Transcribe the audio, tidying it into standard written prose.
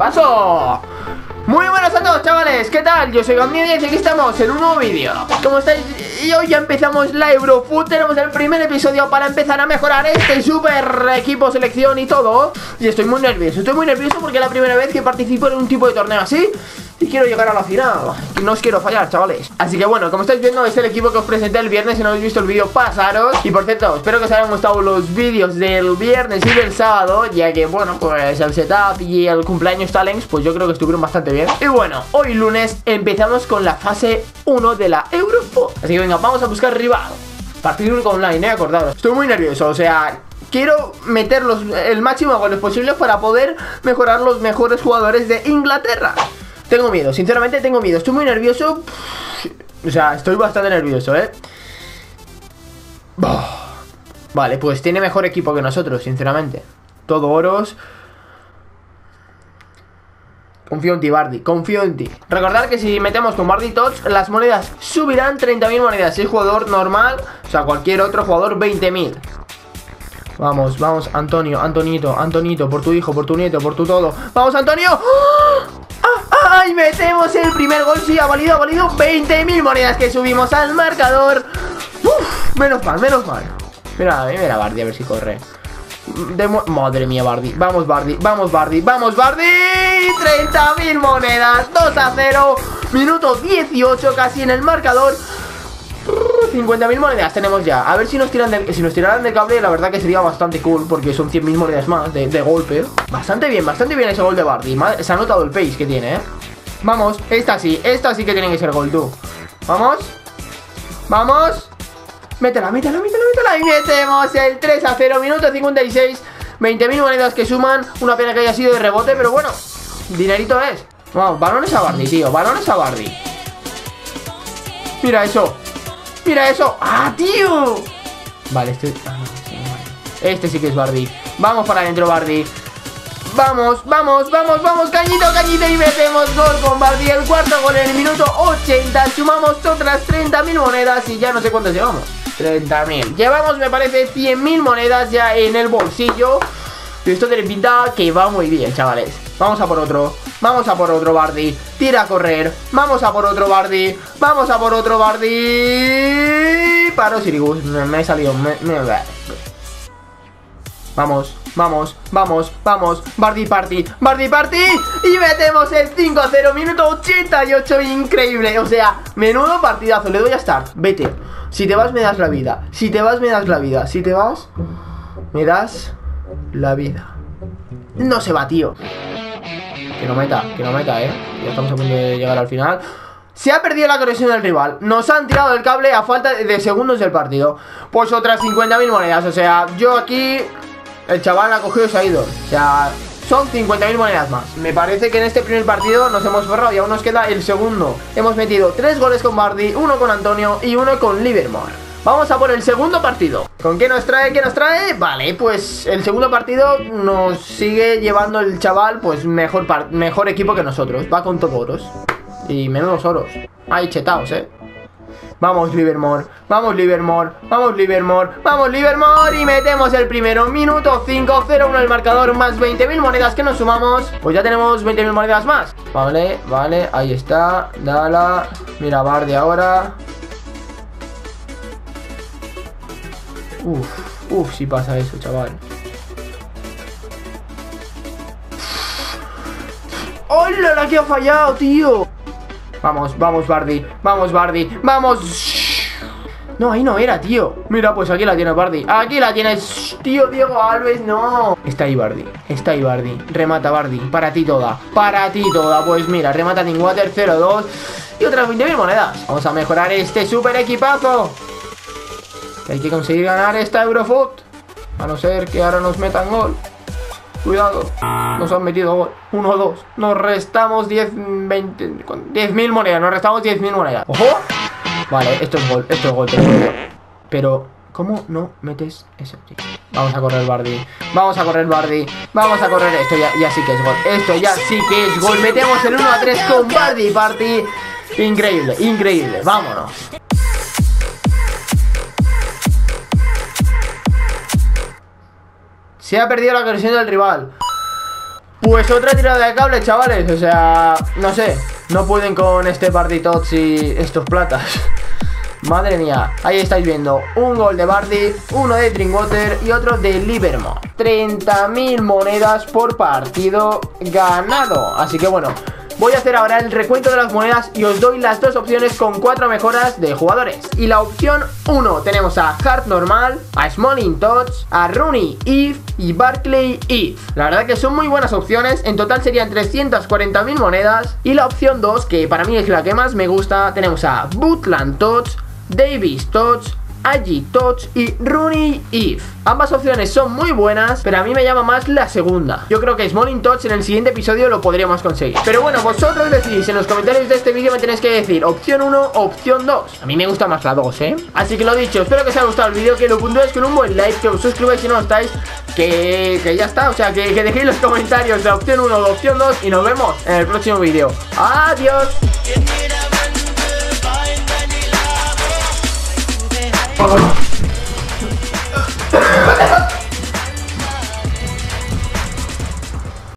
paso. Muy buenas a todos, chavales, ¿qué tal? Yo soy Gamni y aquí estamos en un nuevo vídeo. ¿Cómo estáis? Y hoy ya empezamos la Eurofoot. Tenemos el primer episodio para empezar a mejorar este super equipo, selección y todo. Y estoy muy nervioso porque es la primera vez que participo en un tipo de torneo así y quiero llegar a la final. No os quiero fallar, chavales. Así que bueno, como estáis viendo, es el equipo que os presenté el viernes. Si no habéis visto el vídeo, pasaros. Y por cierto, espero que os hayan gustado los vídeos del viernes y del sábado, ya que bueno, pues el setup y el cumpleaños talents, pues yo creo que estuvieron bastante bien. Y bueno, hoy lunes empezamos con la fase 1 de la Eurofoot. Así que venga, vamos a buscar rival. Partido único online, acordaros. Estoy muy nervioso, o sea, quiero meter el máximo de goles posibles para poder mejorar los mejores jugadores de Inglaterra. Tengo miedo, sinceramente tengo miedo. Estoy muy nervioso. O sea, estoy bastante nervioso, Vale, pues tiene mejor equipo que nosotros, sinceramente. Todo oros. Confío en ti, Bardi, confío en ti. Recordad que si metemos con Bardi Tots, las monedas subirán 30.000 monedas. Si es jugador normal, o sea, cualquier otro jugador, 20.000. Vamos, vamos, Antonio, Antonito, por tu hijo, por tu nieto, por tu todo. ¡Vamos, Antonio! ¡Oh! ¡Ay! Metemos el primer gol, sí, ha valido 20.000 monedas que subimos al marcador. ¡Uf! Menos mal. Mira Bardi, a ver si corre. Madre mía, Bardi. Vamos, Bardi. 30.000 monedas, 2-0. Minuto 18, casi en el marcador. 50.000 monedas tenemos ya. A ver si nos tiraran del cable. La verdad que sería bastante cool, porque son 100.000 monedas más de golpe. Bastante bien ese gol de Bardi. Se ha notado el pace que tiene, Vamos, esta sí que tiene que ser gol, tú. Vamos. Métela. Y metemos el 3-0, minuto 56. 20.000 monedas que suman. Una pena que haya sido de rebote, pero bueno, dinerito es. Vamos, balones a Bardi, tío. Mira eso. ¡Ah, tío! Vale, este sí que es Bardi. Vamos para adentro, Bardi. Vamos. Cañito. Y metemos gol con Bardi. El cuarto gol en el minuto 80. Sumamos otras 30.000 monedas. Y ya no sé cuántas llevamos. 30.000. Llevamos, me parece, 100.000 monedas ya en el bolsillo. Y esto tiene pinta que va muy bien, chavales. Vamos a por otro, Bardi. Tira a correr. Vamos a por otro, Bardi. Paro, Sirigus. Me he salido. Vamos. Bardi Party. Y metemos el 5-0. Minuto 88. Increíble. O sea, menudo partidazo. Le doy a start. Vete. Si te vas, me das la vida. Si te vas, me das la vida. No se va, tío. Que no meta, Ya estamos a punto de llegar al final. Se ha perdido la conexión del rival. Nos han tirado el cable a falta de segundos del partido. Pues otras 50.000 monedas. O sea, yo aquí... El chaval ha cogido y se ha ido. O sea, son 50.000 monedas más. Me parece que en este primer partido nos hemos forrado y aún nos queda el segundo. Hemos metido 3 goles con Bardi, 1 con Antonio y 1 con Livermore. Vamos a por el segundo partido. ¿Con qué nos trae? Vale, pues el segundo partido nos sigue llevando el chaval, pues mejor equipo que nosotros. Va con todo oros. Y menudos oros. Ahí chetaos, Vamos, Livermore. Y metemos el primero. Minuto 5-0-1 el marcador. Más 20.000 monedas que nos sumamos. Pues ya tenemos 20.000 monedas más. Vale, ahí está. Dala. Mira, Bardi ahora. Si pasa eso, chaval. ¡Hola, la que ha fallado, tío! Vamos, Bardi. No, ahí no era, tío. Mira, pues aquí la tienes, Bardi. Aquí la tienes, tío. Diego Alves, no. Está ahí, Bardi. Remata, Bardi. Para ti toda. Pues mira, remata Tingwater 0-2. Y otras 20.000 monedas. Vamos a mejorar este super equipazo. Hay que conseguir ganar esta Eurofoot. A no ser que ahora nos metan gol. Cuidado. Nos han metido gol. 1-2. Nos restamos 10.000 monedas. ¡Ojo! Vale, esto es gol. Pero, ¿cómo no metes ese? Vamos a correr, Bardi. Esto ya sí que es gol. Metemos el 1-3 con Bardi Party. Increíble. Vámonos. Se ha perdido la conexión del rival. Pues otra tirada de cable, chavales. O sea, no sé, no pueden con este Bardi-Tots y estos platas. Madre mía, ahí estáis viendo un gol de Bardi, uno de Drinkwater y otro de Livermore. 30.000 monedas por partido ganado. Así que bueno, voy a hacer ahora el recuento de las monedas y os doy las dos opciones con 4 mejoras de jugadores. Y la opción 1 tenemos a Hart normal, a Smalling Tots, a Rooney Eve y Barkley Eve. La verdad que son muy buenas opciones, en total serían 340.000 monedas. Y la opción 2, que para mí es la que más me gusta, tenemos a Butland Tots, Davis Tots, Agi Tots y Rooney Eve. Ambas opciones son muy buenas, pero a mí me llama más la segunda. Yo creo que Smalling Tots en el siguiente episodio lo podríamos conseguir. Pero bueno, vosotros decidís en los comentarios de este vídeo, me tenéis que decir opción 1 o opción 2. A mí me gusta más la 2, Así que lo dicho, espero que os haya gustado el vídeo, que lo puntuéis con un buen like, que os suscribáis si no lo estáis, que ya está. O sea, que dejéis los comentarios de opción 1 o opción 2 y nos vemos en el próximo vídeo. Adiós. Oh.